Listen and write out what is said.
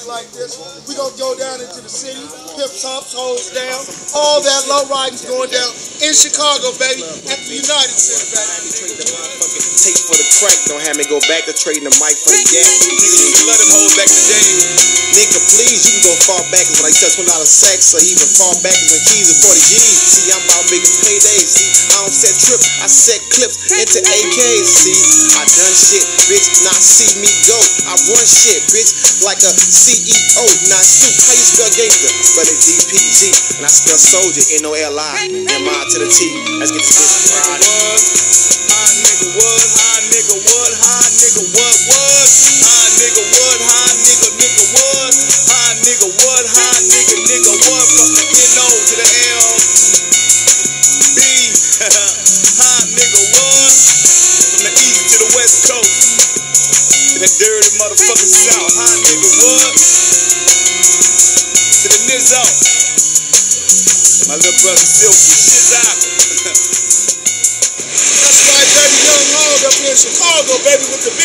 like this. We gonna go down into the city, pimps, humps, hoes down, all that low riding's going down in Chicago, baby, at the United Center, baby. Tape for the crack, don't have me go back to trading the mic for the gas. Niggas let them hold back today. Nigga, please, you can go far back as when I sell $20 sacks, or even far back as when keys are 40 G's. See, I'm about bigger paydays. See, I don't set trips, I set clips into AKs. See, I done shit, bitch, not see me go. I run shit, bitch, like a CEO. Now, Snoop, how you spell gangster? I spell it DPG, and I spell soldier, N-O-L-I, M-I to the T. Let's get to this. That dirty motherfucking South, huh, nigga, what? To the Nizzo. My little brother Silky, shit's out. That's right, baby, Young Hog up here in Chicago, baby, with the